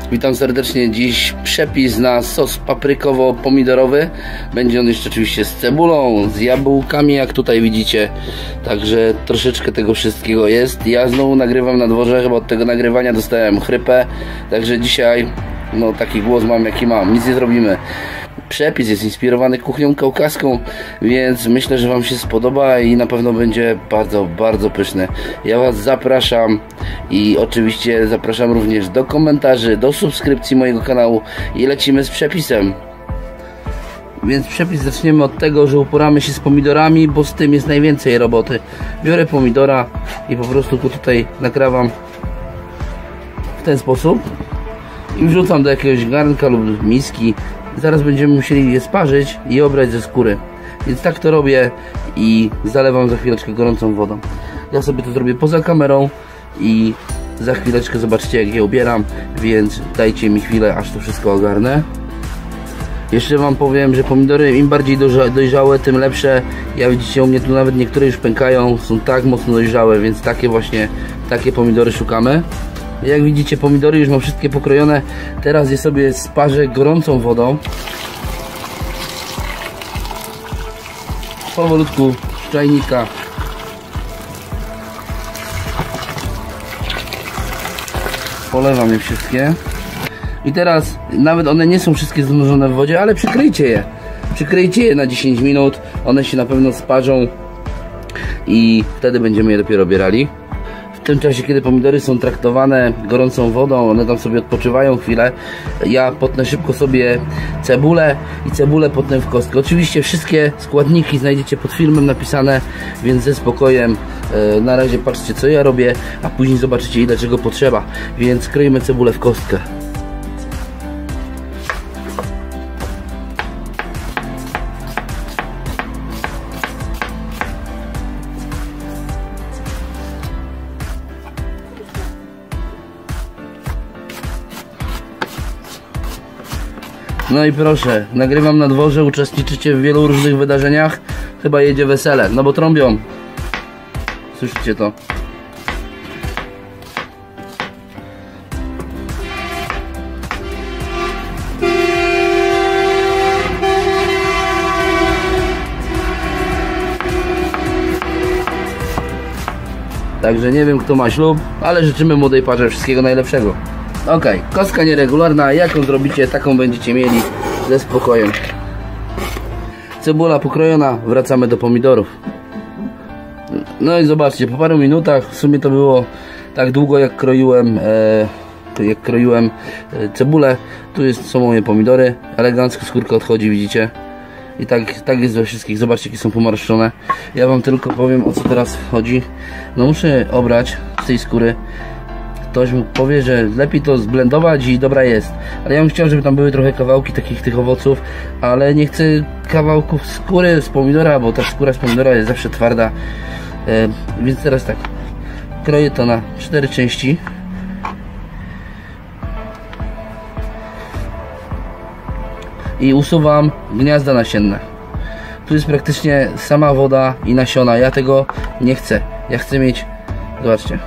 Witam serdecznie. Dziś przepis na sos paprykowo-pomidorowy. Będzie on jeszcze oczywiście z cebulą, z jabłkami, jak tutaj widzicie. Także troszeczkę tego wszystkiego jest. Ja znowu nagrywam na dworze, chyba od tego nagrywania dostałem chrypę. Także dzisiaj no taki głos mam jaki mam. Nic nie zrobimy. Przepis jest inspirowany kuchnią kaukaską, więc myślę, że Wam się spodoba i na pewno będzie bardzo, bardzo pyszny. Ja Was zapraszam i oczywiście zapraszam również do komentarzy, do subskrypcji mojego kanału i lecimy z przepisem. Więc przepis zaczniemy od tego, że uporamy się z pomidorami, bo z tym jest najwięcej roboty. Biorę pomidora i po prostu go tutaj nakrawam w ten sposób i wrzucam do jakiegoś garnka lub miski. Zaraz będziemy musieli je sparzyć i obrać ze skóry. Więc tak to robię i zalewam za chwileczkę gorącą wodą. Ja sobie to zrobię poza kamerą i za chwileczkę zobaczycie, jak je ubieram. Więc dajcie mi chwilę, aż to wszystko ogarnę. Jeszcze Wam powiem, że pomidory im bardziej dojrzałe, tym lepsze. Ja widzicie, u mnie tu nawet niektóre już pękają. Są tak mocno dojrzałe, więc takie pomidory szukamy. Jak widzicie, pomidory już mam wszystkie pokrojone. Teraz je sobie sparzę gorącą wodą. Powolutku z czajnika. Polewam je wszystkie. I teraz, nawet one nie są wszystkie zanurzone w wodzie, ale przykryjcie je. Przykryjcie je na 10 minut. One się na pewno sparzą i wtedy będziemy je dopiero obierali. W tym czasie, kiedy pomidory są traktowane gorącą wodą, one tam sobie odpoczywają chwilę, ja potnę szybko sobie cebulę i cebulę potnę w kostkę. Oczywiście wszystkie składniki znajdziecie pod filmem napisane, więc ze spokojem na razie patrzcie, co ja robię, a później zobaczycie, ile czego potrzeba. Więc kroimy cebulę w kostkę. No i proszę, nagrywam na dworze, uczestniczycie w wielu różnych wydarzeniach. Chyba jedzie wesele, no bo trąbią. Słyszycie to? Także nie wiem, kto ma ślub, ale życzymy młodej parze wszystkiego najlepszego. Ok, kostka nieregularna, jaką zrobicie, taką będziecie mieli ze spokojem. Cebula pokrojona, wracamy do pomidorów. No i zobaczcie, po paru minutach, w sumie to było tak długo jak kroiłem cebulę. Tu są moje pomidory, elegancko skórka odchodzi, widzicie. I tak jest we wszystkich, zobaczcie, jakie są pomarszczone. Ja Wam tylko powiem, o co teraz chodzi. No muszę obrać z tej skóry. Ktoś mu powie, że lepiej to zblendować i dobra jest. Ale ja bym chciał, żeby tam były trochę kawałki tych owoców, ale nie chcę kawałków skóry z pomidora, bo ta skóra z pomidora jest zawsze twarda. Więc teraz tak, kroję to na 4 części. I usuwam gniazda nasienne. Tu jest praktycznie sama woda i nasiona. Ja tego nie chcę. Ja chcę mieć, zobaczcie,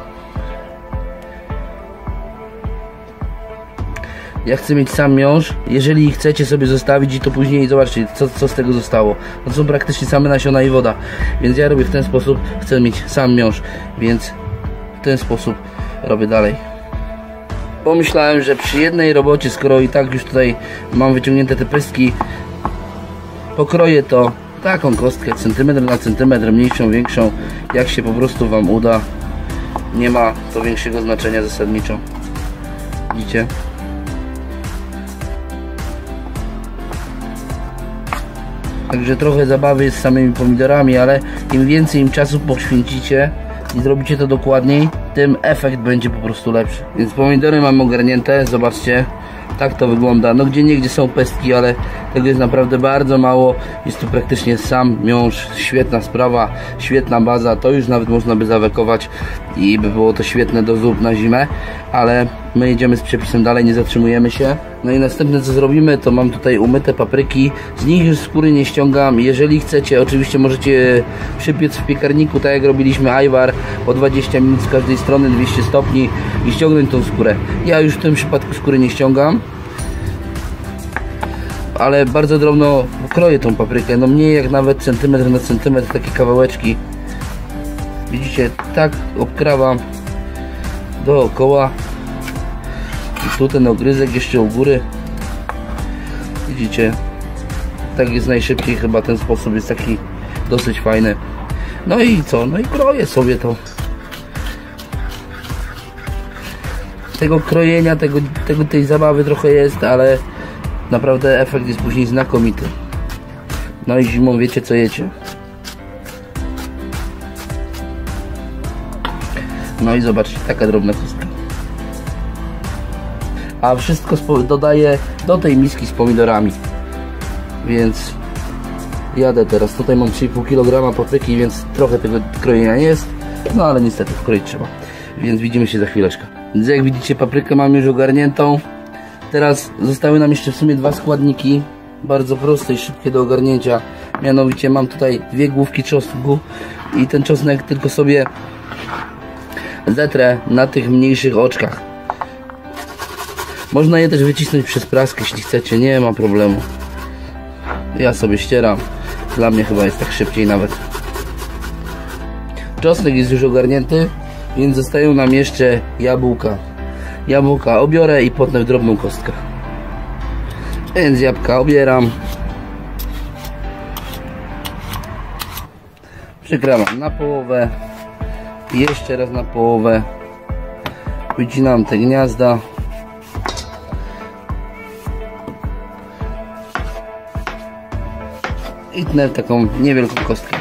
ja chcę mieć sam miąższ. Jeżeli chcecie sobie zostawić i to później zobaczcie, co z tego zostało. To są praktycznie same nasiona i woda. Więc ja robię w ten sposób. Chcę mieć sam miąższ, więc w ten sposób robię dalej. Pomyślałem, że przy jednej robocie, skoro i tak już tutaj mam wyciągnięte te pestki, pokroję to taką kostkę, centymetr na centymetr, mniejszą, większą, jak się po prostu Wam uda. Nie ma to większego znaczenia zasadniczo. Widzicie? Także trochę zabawy jest z samymi pomidorami, ale im więcej im czasu poświęcicie i zrobicie to dokładniej, tym efekt będzie po prostu lepszy. Więc pomidory mam ogarnięte, zobaczcie, tak to wygląda. No gdzieniegdzie są pestki, ale Tego jest naprawdę bardzo mało. Jest tu praktycznie sam miąższ. Świetna sprawa, świetna baza. To już nawet można by zawekować i by było to świetne do zup na zimę. Ale my jedziemy z przepisem dalej, nie zatrzymujemy się. No i następne co zrobimy, to mam tutaj umyte papryki. Z nich już skóry nie ściągam. Jeżeli chcecie, oczywiście możecie przypiec w piekarniku, tak jak robiliśmy ajwar, po 20 minut z każdej strony, 200 stopni i ściągnąć tą skórę. Ja już w tym przypadku skóry nie ściągam, ale bardzo drobno kroję tą paprykę, no mniej jak nawet centymetr na centymetr, takie kawałeczki. Widzicie, tak obkrawam dookoła. I tu ten ogryzek jeszcze u góry. Widzicie, tak jest najszybciej, chyba ten sposób jest taki dosyć fajny. No i co? No i kroję sobie to. Tego krojenia, tej zabawy trochę jest, ale naprawdę efekt jest później znakomity. No i zimą wiecie co jecie. No i zobaczcie, taka drobna kostka. A wszystko dodaję do tej miski z pomidorami. Więc jadę teraz. Tutaj mam 3,5 kg papryki, więc trochę tego krojenia jest. No ale niestety wkroić trzeba. Więc widzimy się za chwileczkę. Więc jak widzicie, paprykę mam już ogarniętą. Teraz zostały nam jeszcze w sumie dwa składniki. Bardzo proste i szybkie do ogarnięcia. Mianowicie mam tutaj 2 główki czosnku. I ten czosnek tylko sobie zetrę na tych mniejszych oczkach. Można je też wycisnąć przez praskę, jeśli chcecie, nie ma problemu. Ja sobie ścieram. Dla mnie chyba jest tak szybciej nawet. Czosnek jest już ogarnięty, więc zostają nam jeszcze jabłka. Jabłka obiorę i potnę w drobną kostkę. Więc jabłka obieram. Przykrawam na połowę. Jeszcze raz na połowę. Wycinam te gniazda. I tnę taką niewielką kostkę.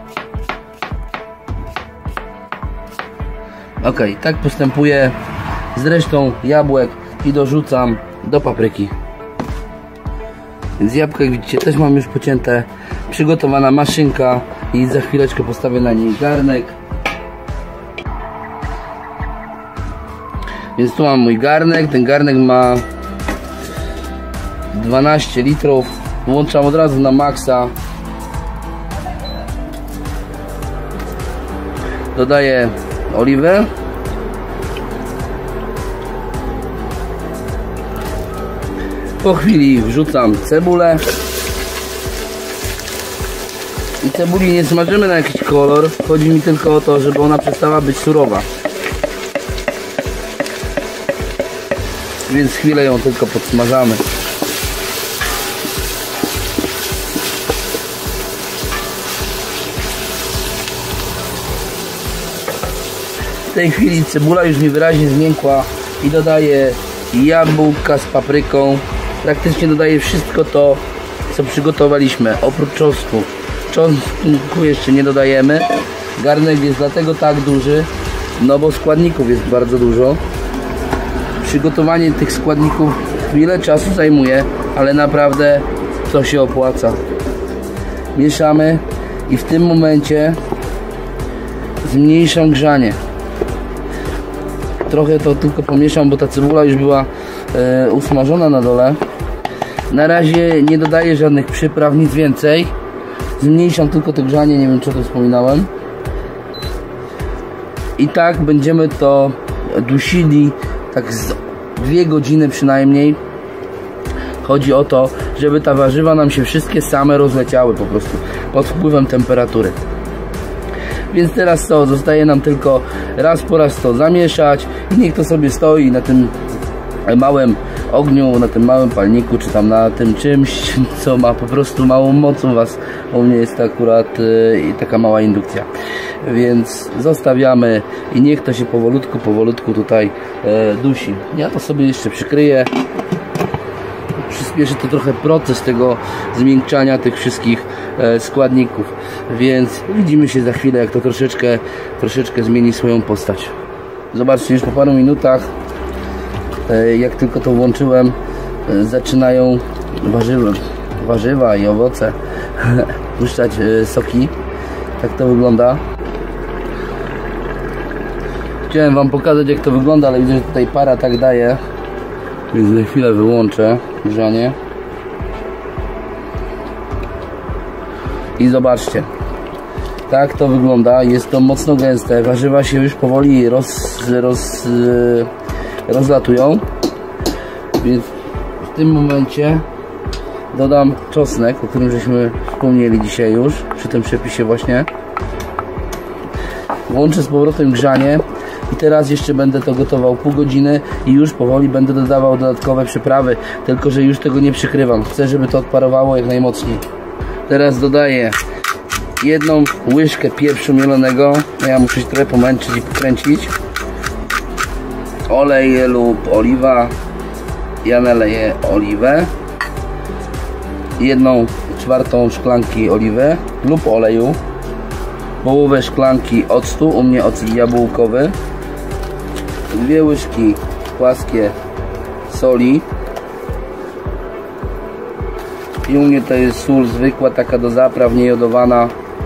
Ok, tak postępuję z resztą jabłek i dorzucam do papryki. Więc jabłka, jak widzicie, też mam już pocięte. Przygotowana maszynka i za chwileczkę postawię na niej garnek. Więc tu mam mój garnek. Ten garnek ma 12 litrów. Włączam od razu na maksa. Dodaję oliwę. Po chwili wrzucam cebulę. I cebuli nie smażymy na jakiś kolor. Chodzi mi tylko o to, żeby ona przestała być surowa. Więc chwilę ją tylko podsmażamy. W tej chwili cebula już mi wyraźnie zmiękła i dodaję jabłka z papryką. Praktycznie dodaję wszystko to, co przygotowaliśmy, oprócz czosnku. Czosnku jeszcze nie dodajemy. Garnek jest dlatego tak duży, no bo składników jest bardzo dużo. Przygotowanie tych składników chwilę czasu zajmuje, ale naprawdę to się opłaca. Mieszamy i w tym momencie zmniejszam grzanie. Trochę to tylko pomieszam, bo ta cebula już była usmażona na dole. Na razie nie dodaję żadnych przypraw, nic więcej. Zmniejszam tylko to grzanie, nie wiem czy o tym wspominałem. I tak będziemy to dusili tak z 2 godziny przynajmniej. Chodzi o to, żeby ta warzywa nam się wszystkie same rozleciały po prostu pod wpływem temperatury. Więc teraz co? Zostaje nam tylko raz po raz to zamieszać i niech to sobie stoi na tym małym ogniu, na tym małym palniku, czy tam na tym czymś, co ma po prostu małą moc u was. U mnie jest to akurat taka mała indukcja. Więc zostawiamy i niech to się powolutku tutaj dusi. Ja to sobie jeszcze przykryję. Przyspieszy to trochę proces tego zmiękczania tych wszystkich składników. Więc widzimy się za chwilę, jak to troszeczkę zmieni swoją postać. Zobaczcie, już po paru minutach, jak tylko to włączyłem, zaczynają warzywa, warzywa i owoce, puszczać soki. Tak to wygląda. Chciałem wam pokazać, jak to wygląda, ale widzę, że tutaj para tak daje, więc za chwilę wyłączę grzanie. I zobaczcie, tak to wygląda. Jest to mocno gęste, warzywa się już powoli rozlatują, więc w tym momencie dodam czosnek, o którym żeśmy wspomnieli dzisiaj już przy tym przepisie właśnie. Włączę z powrotem grzanie i teraz jeszcze będę to gotował pół godziny i już powoli będę dodawał dodatkowe przyprawy, tylko że już tego nie przykrywam. Chcę, żeby to odparowało jak najmocniej. Teraz dodaję 1 łyżkę pieprzu mielonego. Ja muszę się trochę pomęczyć i pokręcić. Olej lub oliwa. Ja naleję oliwę. 1/4 szklanki oliwy lub oleju. Połowę szklanki octu, u mnie ocet jabłkowy. 2 łyżki płaskie soli. I u mnie to jest sól zwykła, taka do zapraw, niejodowana.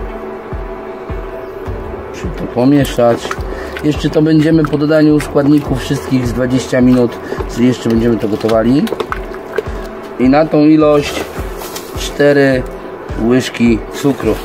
Muszę to pomieszać. Jeszcze to będziemy po dodaniu składników wszystkich z 20 minut. Jeszcze będziemy to gotowali. I na tą ilość 4 łyżki cukru.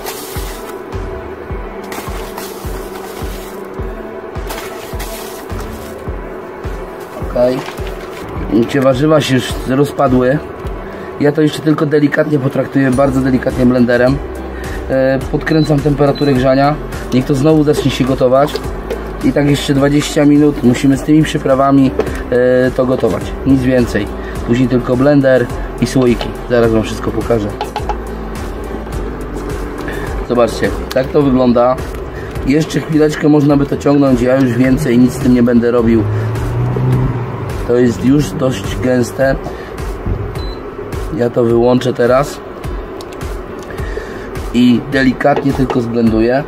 Ok. Warzywa się już rozpadły. Ja to jeszcze tylko delikatnie potraktuję, bardzo delikatnie blenderem. Podkręcam temperaturę grzania. Niech to znowu zacznie się gotować. I tak jeszcze 20 minut musimy z tymi przyprawami to gotować. Nic więcej. Później tylko blender i słoiki. Zaraz wam wszystko pokażę. Zobaczcie, tak to wygląda. Jeszcze chwileczkę można by to ciągnąć. Ja już więcej nic z tym nie będę robił. To jest już dość gęste. Ja to wyłączę teraz i delikatnie tylko zblenduję,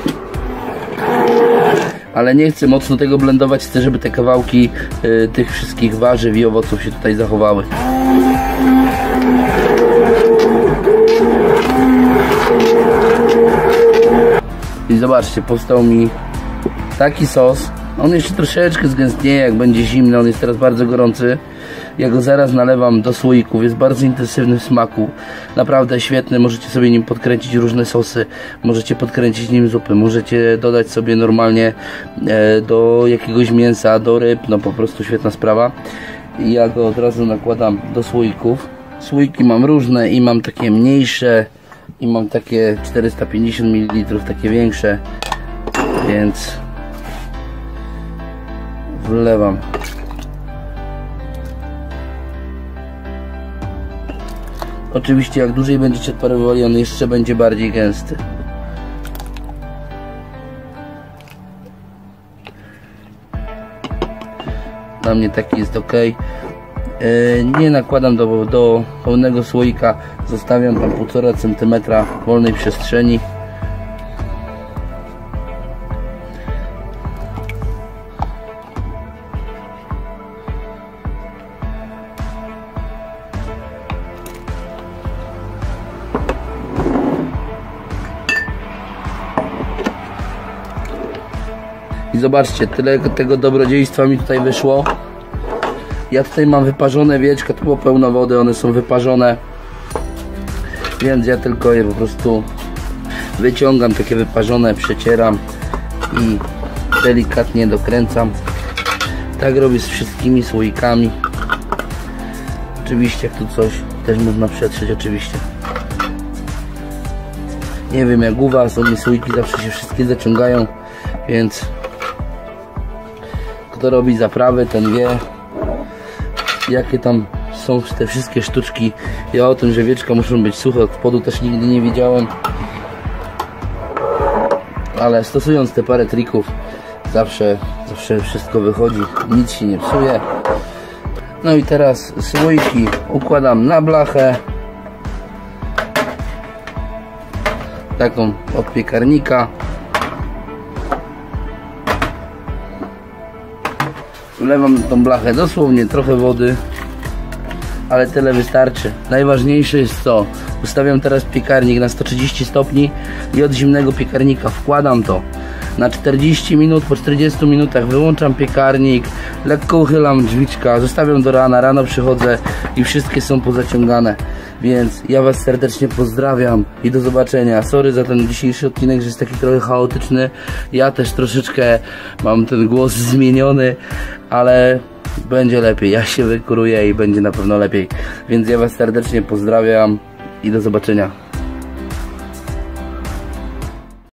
ale nie chcę mocno tego blendować, chcę, żeby te kawałki tych wszystkich warzyw i owoców się tutaj zachowały. I zobaczcie, powstał mi taki sos. On jeszcze troszeczkę zgęstnieje, jak będzie zimny. On jest teraz bardzo gorący. Ja go zaraz nalewam do słoików. Jest bardzo intensywny w smaku. Naprawdę świetny. Możecie sobie nim podkręcić różne sosy. Możecie podkręcić nim zupy. Możecie dodać sobie normalnie do jakiegoś mięsa, do ryb. No po prostu świetna sprawa. I ja go od razu nakładam do słoików. Słoiki mam różne i mam takie mniejsze i mam takie 450 ml, takie większe. Więc wlewam. Oczywiście jak dłużej będziecie odparowywali, on jeszcze będzie bardziej gęsty. Dla mnie taki jest ok. Nie nakładam do pełnego słoika. Zostawiam tam 1,5 cm wolnej przestrzeni. I zobaczcie, tyle tego dobrodziejstwa mi tutaj wyszło. Ja tutaj mam wyparzone wieczka, tu było pełno wody, one są wyparzone. Więc ja tylko je po prostu wyciągam, takie wyparzone, przecieram i delikatnie dokręcam. Tak robię z wszystkimi słoikami. Oczywiście jak tu coś też można przetrzeć, oczywiście. Nie wiem jak u was, oni słoiki zawsze się wszystkie zaciągają, więc kto robi zaprawy, ten wie jakie tam są te wszystkie sztuczki. Ja o tym, że wieczka muszą być suche od spodu też nigdy nie wiedziałem, ale stosując te parę trików zawsze wszystko wychodzi, nic się nie psuje. No i teraz słoiki układam na blachę taką od piekarnika. Wlewam tą blachę dosłownie trochę wody, ale tyle wystarczy. Najważniejsze jest co? Ustawiam teraz piekarnik na 130 stopni i od zimnego piekarnika wkładam to na 40 minut. Po 40 minutach wyłączam piekarnik, lekko uchylam drzwiczka, zostawiam do rana, rano przychodzę i wszystkie są pozaciągane. Więc ja was serdecznie pozdrawiam i do zobaczenia. Sorry za ten dzisiejszy odcinek, że jest taki trochę chaotyczny. Ja też troszeczkę mam ten głos zmieniony, ale będzie lepiej. Ja się wykuruję i będzie na pewno lepiej. Więc ja was serdecznie pozdrawiam i do zobaczenia.